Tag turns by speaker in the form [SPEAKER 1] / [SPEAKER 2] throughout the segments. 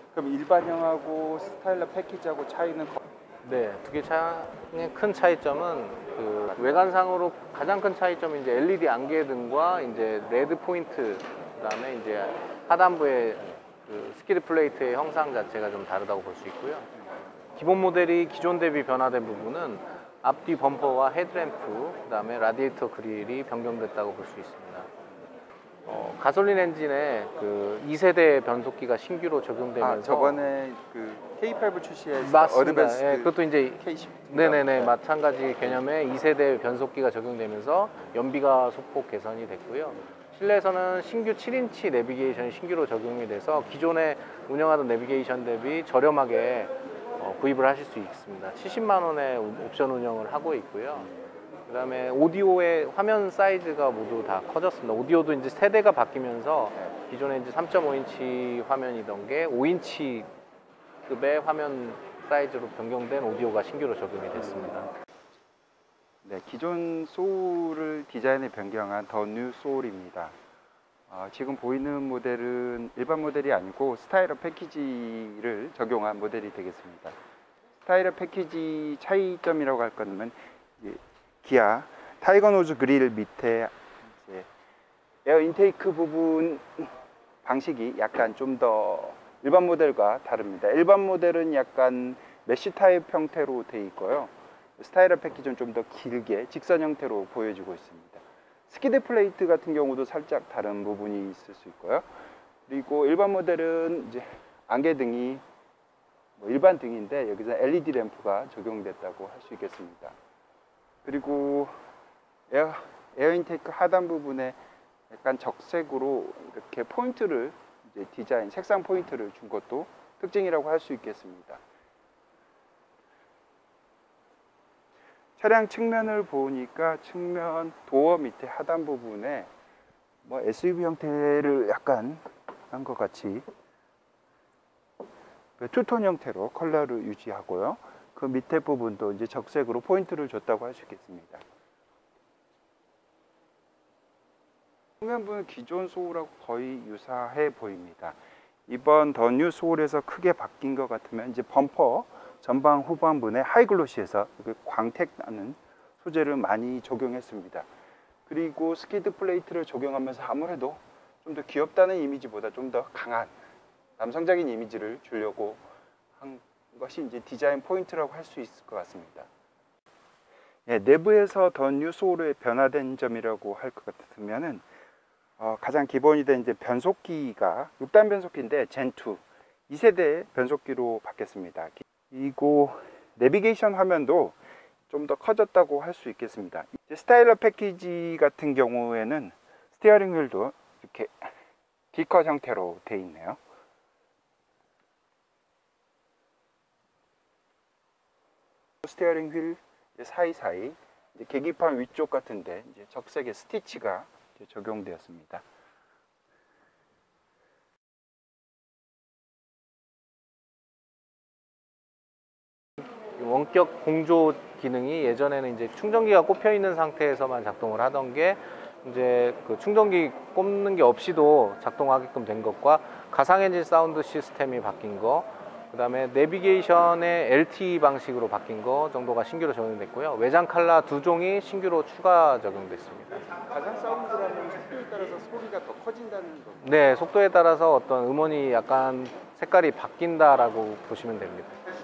[SPEAKER 1] 그럼 일반형하고 스타일러 패키지하고 차이는
[SPEAKER 2] 네, 두 개 차이의 큰 차이점은 그 외관상으로 가장 큰 차이점이 이제 LED 안개등과 이제 레드 포인트, 그다음에 이제 하단부의 그 스키드 플레이트의 형상 자체가 좀 다르다고 볼 수 있고요. 기본 모델이 기존 대비 변화된 부분은 앞뒤 범퍼와 헤드램프, 그다음에 라디에이터 그릴이 변경됐다고 볼 수 있습니다. 가솔린 엔진에 그 2세대 변속기가 신규로 적용되면서
[SPEAKER 1] 저번에 그 K8 출시했을
[SPEAKER 2] 맞습니다.
[SPEAKER 1] 어드밴스
[SPEAKER 2] 예, 그것도 이제
[SPEAKER 1] K10
[SPEAKER 2] 네네네 마찬가지 개념의 2세대 변속기가 적용되면서 연비가 소폭 개선이 됐고요. 실내에서는 신규 7인치 내비게이션이 신규로 적용이 돼서 기존에 운영하던 내비게이션 대비 저렴하게 구입을 하실 수 있습니다. 70만 원의 옵션 운영을 하고 있고요. 그 다음에 오디오의 화면 사이즈가 모두 다 커졌습니다. 오디오도 이제 세대가 바뀌면서 기존에 이제 3.5인치 화면이던 게 5인치급의 화면 사이즈로 변경된 오디오가 신규로 적용이 됐습니다.
[SPEAKER 1] 네, 기존 소울을 디자인에 변경한 더 뉴 소울입니다. 지금 보이는 모델은 일반 모델이 아니고 스타일러 패키지를 적용한 모델이 되겠습니다. 스타일러 패키지 차이점이라고 할 거는 기아 타이거 노즈 그릴 밑에 이제 에어 인테이크 부분 방식이 약간 좀 더 일반 모델과 다릅니다. 일반 모델은 약간 메쉬 타입 형태로 되어 있고요. 스타일러 패키지는 좀 더 길게 직선 형태로 보여지고 있습니다. 스키드 플레이트 같은 경우도 살짝 다른 부분이 있을 수 있고요. 그리고 일반 모델은 이제 안개등이 일반 등인데 여기서 LED 램프가 적용됐다고 할 수 있겠습니다. 그리고 에어 인테이크 하단 부분에 약간 적색으로 이렇게 포인트를 이제 디자인 색상 포인트를 준 것도 특징이라고 할 수 있겠습니다. 차량 측면을 보니까 측면 도어 밑에 하단 부분에 SUV 형태를 약간 한 것 같이 투톤 형태로 컬러를 유지하고요. 그 밑에 부분도 이제 적색으로 포인트를 줬다고 할 수 있겠습니다. 측면부는 기존 소울하고 거의 유사해 보입니다. 이번 더 뉴 소울에서 크게 바뀐 것 같으면 이제 범퍼 전방 후방부에 하이글로시에서 광택 나는 소재를 많이 적용했습니다. 그리고 스키드 플레이트를 적용하면서 아무래도 좀 더 귀엽다는 이미지보다 좀 더 강한 남성적인 이미지를 주려고 한 것이 이제 디자인 포인트라고 할 수 있을 것 같습니다. 내부에서 더 뉴 소울의 변화된 점이라고 할 것 같으면은 가장 기본이 된 이제 변속기가 6단 변속기인데 젠2 2세대 변속기로 바뀌었습니다. 그리고 내비게이션 화면도 좀 더 커졌다고 할 수 있겠습니다. 스타일러 패키지 같은 경우에는 스티어링 휠도 이렇게 D컷 형태로 되어 있네요. 스티어링 휠 사이사이 계기판 위쪽 같은데 이제 적색의 스티치가 적용되었습니다.
[SPEAKER 2] 원격 공조 기능이 예전에는 이제 충전기가 꼽혀 있는 상태에서만 작동을 하던 게 이제 그 충전기 꼽는 게 없이도 작동하게끔 된 것과 가상 엔진 사운드 시스템이 바뀐 거, 그다음에 내비게이션의 LTE 방식으로 바뀐 거 정도가 신규로 적용됐고요. 외장 칼라 2종이 신규로 추가 적용됐습니다.
[SPEAKER 1] 가상 사운드라는 속도에 따라서 소리가 더 커진다는 겁니다.
[SPEAKER 2] 네, 속도에 따라서 어떤 음원이 약간 색깔이 바뀐다라고 보시면 됩니다.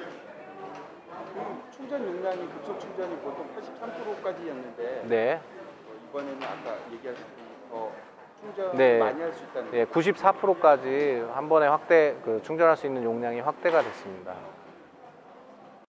[SPEAKER 1] 충전 용량이 급속 충전이 보통 83%까지였는데
[SPEAKER 2] 네.
[SPEAKER 1] 이번에는 아까 얘기하신 더 충전
[SPEAKER 2] 네.
[SPEAKER 1] 많이 할 수 있다는
[SPEAKER 2] 네, 94%까지 한 번에 충전할 수 있는 용량이 확대가 됐습니다.